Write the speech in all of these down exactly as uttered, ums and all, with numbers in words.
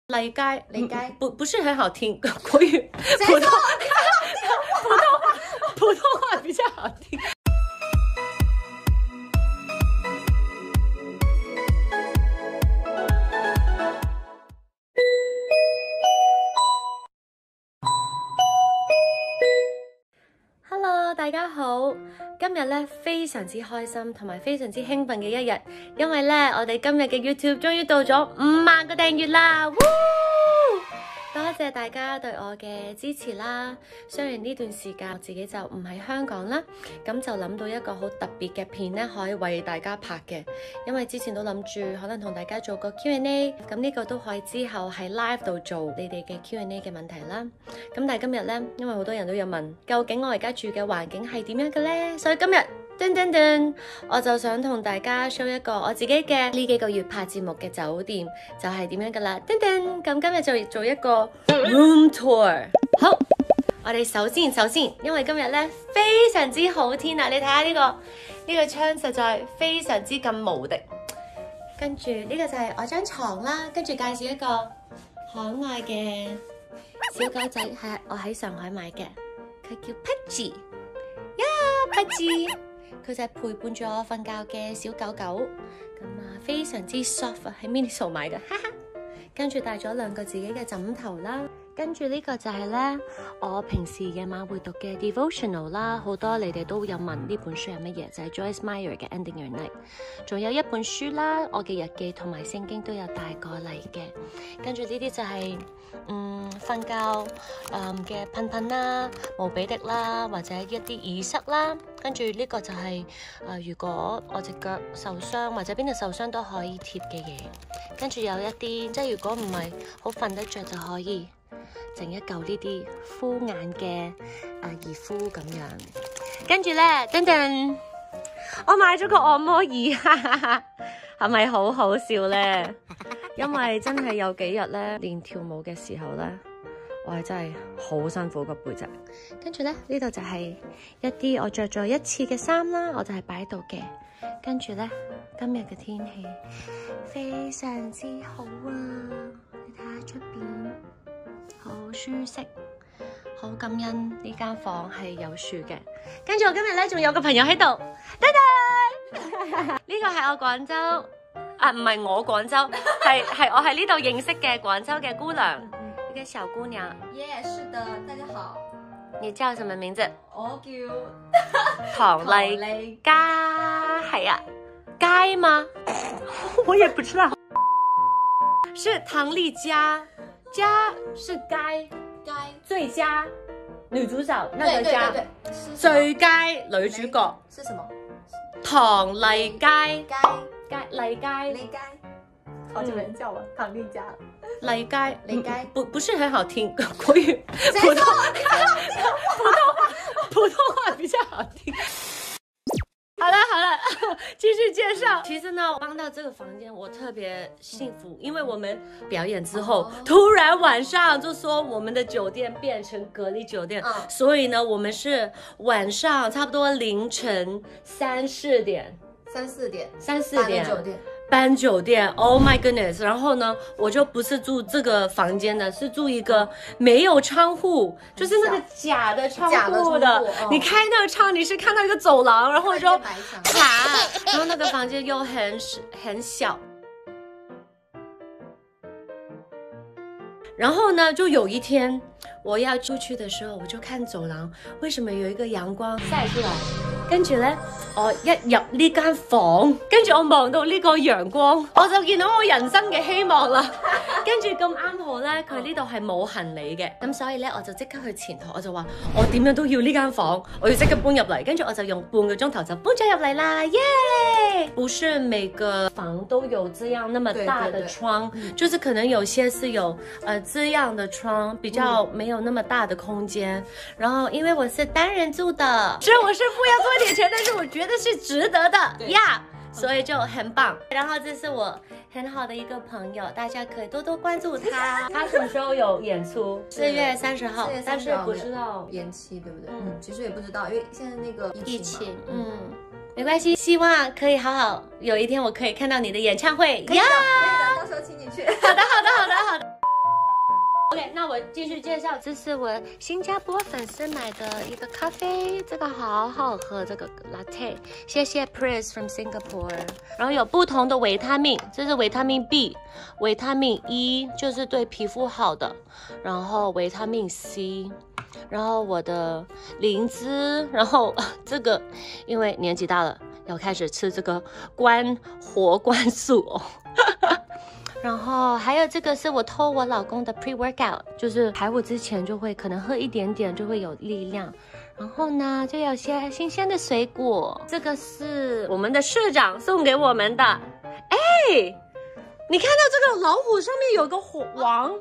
雷街， 雷街不不是很好听，国语普通普通话普通话比较好听。Hello， 大家好，今日咧非常之開心同埋非常之興奮嘅一日，因為咧我哋今日嘅 YouTube 終於到咗五萬個訂閱啦！多謝大家對我嘅支持啦。雖然呢段時間我自己就唔喺香港啦，咁就諗到一個好特別嘅片咧，可以為大家拍嘅。因為之前都諗住可能同大家做個 Q and A， 咁呢個都可以之後喺 live 度做你哋嘅 Q and A 嘅問題啦。咁但係今日咧，因為好多人都有問，究竟我而家住嘅環境係點樣嘅咧？所以今日噔噔噔，我就想同大家 show 一個我自己嘅呢幾個月拍節目嘅酒店就係點樣噶啦。噔噔，咁今日就做一個 room tour。好，我哋首先首先，因為今日咧非常之好天啊，你睇下呢個呢個窗實在非常之咁無敵。跟住呢個就係我張床啦，跟住介紹一個可愛嘅小狗仔，係我喺上海買嘅，佢叫 Pudgy 呀 Pudgy。佢就係陪伴住我瞓覺嘅小狗狗，咁啊非常之 soft 啊，喺 Miniso 買嘅，哈哈。跟住帶咗兩個自己嘅枕頭啦，跟住呢個就係咧我平時夜晚會讀嘅 devotional 啦，好多你哋都有問呢本書係乜嘢，就係 Joyce Meyer 嘅 Ending Your Night。仲有一本書啦，我嘅日記同埋聖經都有帶過嚟嘅。跟住呢啲就係、是、嗯瞓覺誒嘅噴噴啦、毛比滴啦，或者一啲耳塞啦。跟住呢個就係、是、誒、呃、如果我隻腳受傷或者邊度受傷都可以貼嘅嘢。跟住有一啲即係如果唔係好瞓得着就可以整一嚿呢啲敷眼嘅誒熱敷咁樣。跟住咧，等等，我買咗個按摩椅，哈哈哈，係咪好好笑咧？因為真係有幾日咧練跳舞嘅時候咧，我係真係好辛苦個背脊。跟住咧呢度就係一啲我着咗一次嘅衫啦，我就係擺喺度嘅。跟住咧今日嘅天氣非常之好啊！你睇下出邊好舒適，好感恩呢間房係有樹嘅。跟住我今日咧仲有個朋友喺度，噔噔，呢個係我廣州啊，唔係我廣州，係係我喺呢度認識嘅廣州嘅姑娘，一個小姑娘。 耶，是的，大家好。 你叫什麼名字？ 我叫唐麗嘉，係啊，嘉嗎？我也不知道，是唐麗嘉，嘉是該該最佳女主角那個嘉， 對對對對， 最佳女主角是什麼？ 唐麗嘉， 該嘉麗嘉， 麗該，好久沒人叫我唐麗嘉。 麗嘉， 麗嘉， 不不是很好聽，國語普通普通話普通話比較好聽。好了好了，繼續介紹。其實呢，搬到這個房間我特別幸福，因為我們表演之後，哦、突然晚上就說我們的酒店變成隔離酒店，嗯、所以呢，我們是晚上差不多凌晨三四點， 三四點， 三四點酒店。 搬酒店 ，Oh my goodness！然後呢，我就不是住這個房間的，是住一個沒有窗戶，就是那個假的窗戶的。的哦、你開那個窗，你是看到一個走廊，然後就爬，然後那個房間又很很小。然後呢，就有一天我要出去的時候，我就看走廊，為什麼有一個陽光曬出來？跟住咧，我一入呢間房，跟住我望到呢個陽光，我就見到我人生嘅希望啦。跟住咁啱好咧，佢呢度係冇行李嘅，咁所以咧我就即刻去前台，我就話我點樣都要呢間房，我要即刻搬入嚟。跟住我就用半個鐘頭就搬咗入嚟啦，耶、yeah! ！不是每個房都有這樣那麼大的窗，對對對，就是可能有些是有呃這樣的窗，比較沒有那麼大的空間。嗯、然後因為我是單人住的，所以我是不要多點錢，但是我覺得是值得的呀， yeah! 所以就很棒。然後這是我很好的一個朋友，大家可以多多關注他。他什麼時候有演出？四月三十號，但是不知道延期，對不對？嗯，其實也不知道，因為現在那個疫情，嗯，沒關係，希望可以好好，有一天我可以看到你的演唱會呀！ 可以的，到時候請你去。 好的，好的，好的，好的。 我继续介绍，这是我新加坡粉丝买的一个咖啡，这个好好喝，这个 latte， 谢谢 Pris from Singapore。然后有不同的维他命，这是维他命 B， 维他命 E 就是对皮肤好的，然后维他命 C。然后我的灵芝，然后这个因为年纪大了，要开始吃这个关活关素哦。然后还有这个是我偷我老公的 pre workout， 就是排舞之前就会可能喝一点点就会有力量。然后呢，就有些新鲜的水果，这个是我们的市长送给我们的。哎，你看到这个老虎上面有个火王？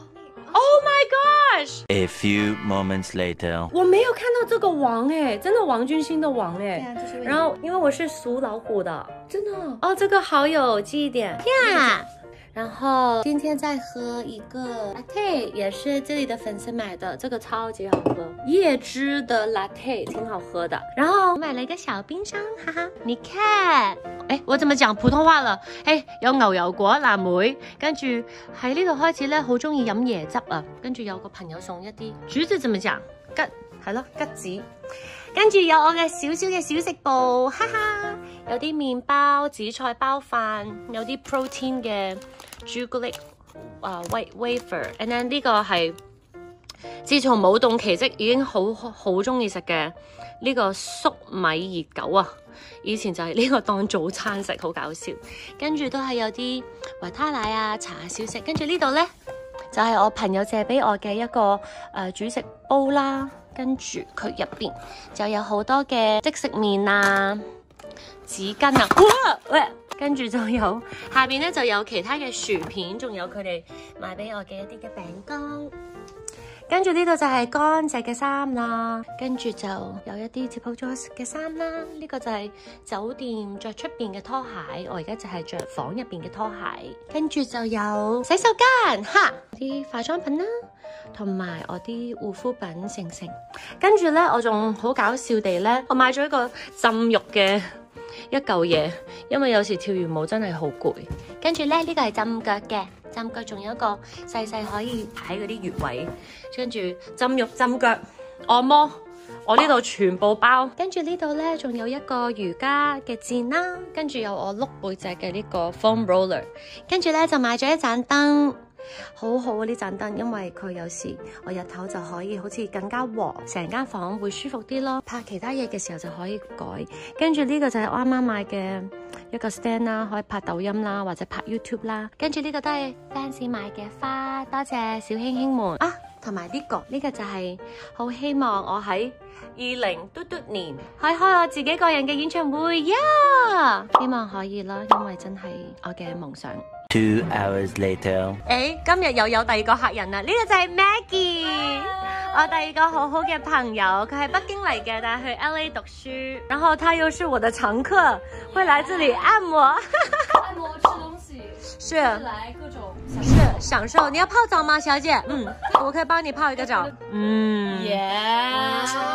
Oh my gosh! A few moments later， 我没有看到这个王哎，真的王君心的王哎。 对啊，就是为然后因为我是属老虎的，真的哦，这个好有记忆点呀。然后今天在喝一个 latte， 也是这里的粉丝买的，这个超级好喝，椰汁的 latte 挺好喝的。然後我買了一個小冰箱，哈哈，你看，誒，我怎麼講普通話啦？誒，有牛油果、藍莓，跟住喺呢度開始咧，好中意飲椰汁啊。跟住有個朋友送一啲橘子，怎麼講？桔係咯，桔子。跟住有我嘅少少嘅小食部，哈哈，有啲麵包、紫菜包飯，有啲 protein 嘅朱古力啊 white wafer，and then 呢個係自從舞動奇蹟已經好好中意食嘅呢個粟米熱狗啊！以前就係呢個當早餐食，好搞笑。跟住都係有啲維他奶啊、茶小食。跟住呢度呢，就係、是、我朋友借俾我嘅一個誒、呃、煮食煲啦。跟住佢入邊就有好多嘅即食麵啊、紙巾啊，哇喂！跟住就有下邊咧就有其他嘅薯片，仲有佢哋買俾我嘅一啲嘅餅乾。跟住呢度就係乾淨嘅衫啦，跟住就有一啲接好咗嘅衫啦。呢、這個就係酒店着出邊嘅拖鞋，我而家就係着房入邊嘅拖鞋。跟住就有洗手間，哈，啲化妝品啦。同埋我啲護膚品成成，跟住咧我仲好搞笑地咧，我買咗一個浸浴嘅一嚿嘢，因為有時跳完舞真係好攰。跟住咧呢、這個係浸腳嘅，浸腳仲有一個細細可以擺嗰啲穴位，跟住浸浴、浸腳、按摩，我呢度全部包。跟住呢度咧仲有一個瑜伽嘅墊啦，跟住有我碌背脊嘅呢個 foam roller， 跟住咧就買咗一盞燈。好好啊呢盞燈，因為佢有時我日頭就可以好似更加黃，成間房會舒服啲咯。拍其他嘢嘅時候就可以改。跟住呢個就係我啱啱買嘅一個 stand 啦，可以拍抖音啦，或者拍 YouTube 啦。跟住呢個都係 fans 買嘅花，多謝小卿卿們啊！同埋呢個呢個就係好希望我喺二零嘟嘟年可以開我自己個人嘅演唱會呀！ Yeah! 希望可以啦，因為真係我嘅夢想。 Two hours later， 誒，今日又有第二個客人啦，呢、這個就係 Maggie， 我第二個好好嘅朋友，佢係北京嚟嘅，但係去 L A 讀書，然後他又是我的常客，會來這裡按摩， 按摩吃東西， 是來各種是享受。你要泡澡嗎，小姐？嗯，我可以幫你泡一個澡。嗯，耶、yeah ，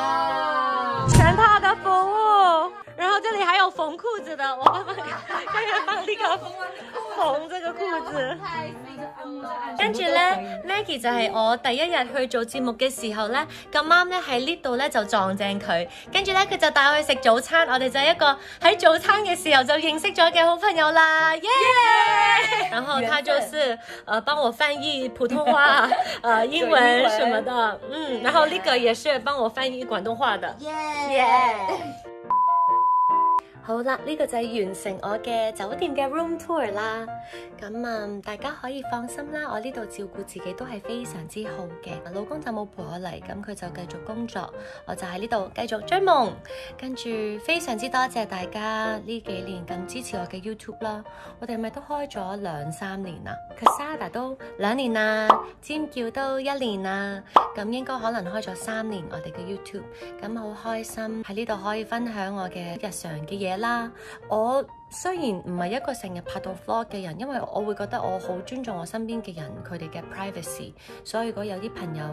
全套的服務。然後這裡還有縫褲子的，我幫幫，剛剛幫呢個縫這個褲子。跟住咧 ，Maggie 就係我第一日去做節目嘅時候咧，咁啱咧喺呢度咧就撞正佢，跟住咧佢就帶我去食早餐，我哋就係一個喺早餐嘅時候就認識咗嘅好朋友啦，耶、yeah! ！然後他就是呃幫我翻譯普通話、呃英文什麼的，嗯，然後呢個也是幫我翻譯廣東話的，耶、yeah! yeah!！好啦，呢、這個就係完成我嘅酒店嘅 room tour 啦。咁啊，大家可以放心啦，我呢度照顧自己都係非常之好嘅。老公就冇陪我嚟，咁佢就繼續工作，我就喺呢度繼續追夢。跟住非常之多謝大家呢幾年咁支持我嘅 YouTube 啦。我哋咪都開咗兩三年啦 ，Kasada 都兩年啦，尖叫都一年啦。咁應該可能開咗三年我哋嘅 YouTube， 咁好開心喺呢度可以分享我嘅日常嘅嘢啦。我雖然唔係一個成日拍到 vlog 嘅人，因為我會覺得我好尊重我身邊嘅人佢哋嘅 privacy， 所以如果有啲朋友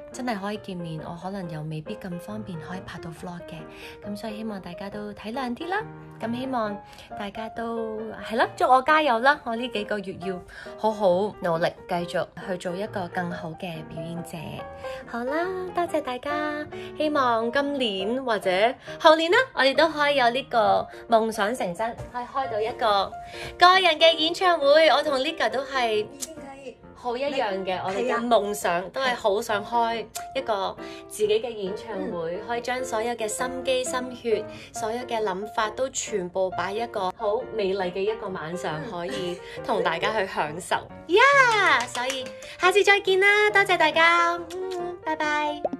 真係可以見面，我可能又未必咁方便可以拍到 vlog 嘅，咁所以希望大家都體諒啲啦。咁希望大家都係啦，祝我加油啦！我呢幾個月要好好努力，繼續去做一個更好嘅表演者。好啦，多謝大家，希望今年或者後年啦，我哋都可以有呢個夢想成真，可以開到一個個人嘅演唱會。我同 Liga 都係好一樣嘅，我哋嘅夢想都係好想開一個自己嘅演唱會，嗯、可以將所有嘅心機心血、所有嘅諗法都全部擺一個好美麗嘅一個晚上，可以同大家去享受。呀、yeah! 所以下次再見啦，多謝大家，嗯、拜拜。